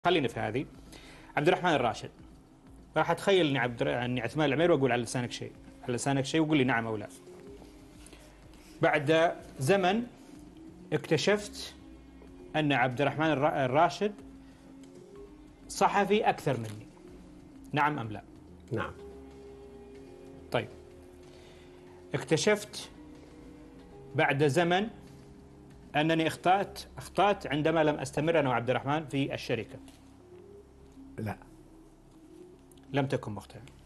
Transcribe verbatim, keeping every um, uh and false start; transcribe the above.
خلينا في هذه. عبد الرحمن الراشد، راح اتخيل اني عبد اني عثمان العميري واقول على لسانك شيء، على لسانك شيء وقول لي نعم او لا. بعد زمن اكتشفت ان عبد الرحمن الراشد صحفي اكثر مني، نعم ام لا؟ نعم. طيب، اكتشفت بعد زمن انني اخطأت اخطأت عندما لم استمر انا وعبد الرحمن في الشركة. لا، لم تكن مخطئا.